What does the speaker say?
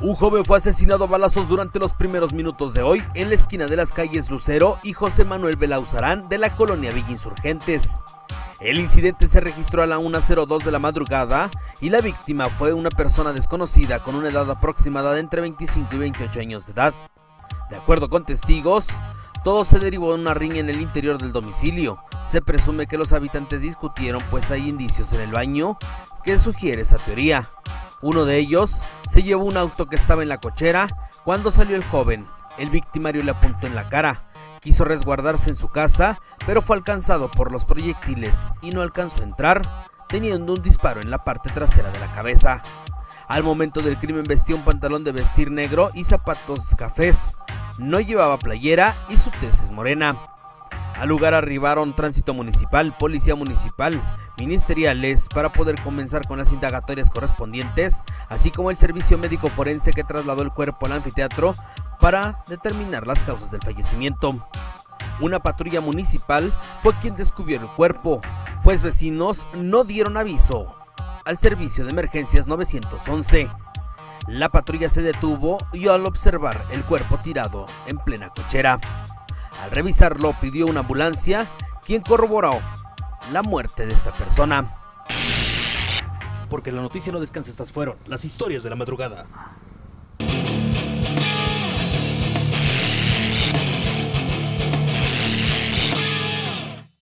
Un joven fue asesinado a balazos durante los primeros minutos de hoy en la esquina de las calles Lucero y José Manuel Belauzarán de la colonia Villa Insurgentes. El incidente se registró a la 1:02 de la madrugada y la víctima fue una persona desconocida con una edad aproximada de entre 25 y 28 años de edad. De acuerdo con testigos, todo se derivó de una riña en el interior del domicilio. Se presume que los habitantes discutieron, pues hay indicios en el baño que sugiere esa teoría. Uno de ellos se llevó un auto que estaba en la cochera cuando salió el joven. El victimario le apuntó en la cara. Quiso resguardarse en su casa, pero fue alcanzado por los proyectiles y no alcanzó a entrar, teniendo un disparo en la parte trasera de la cabeza. Al momento del crimen vestía un pantalón de vestir negro y zapatos cafés. No llevaba playera y su tez es morena. Al lugar arribaron tránsito municipal, policía municipal, ministeriales para poder comenzar con las indagatorias correspondientes, así como el servicio médico forense que trasladó el cuerpo al anfiteatro para determinar las causas del fallecimiento. Una patrulla municipal fue quien descubrió el cuerpo, pues vecinos no dieron aviso al servicio de emergencias 911. La patrulla se detuvo y al observar el cuerpo tirado en plena cochera. Al revisarlo pidió una ambulancia, quien corroboró la muerte de esta persona. Porque la noticia no descansa, estas fueron las historias de la madrugada.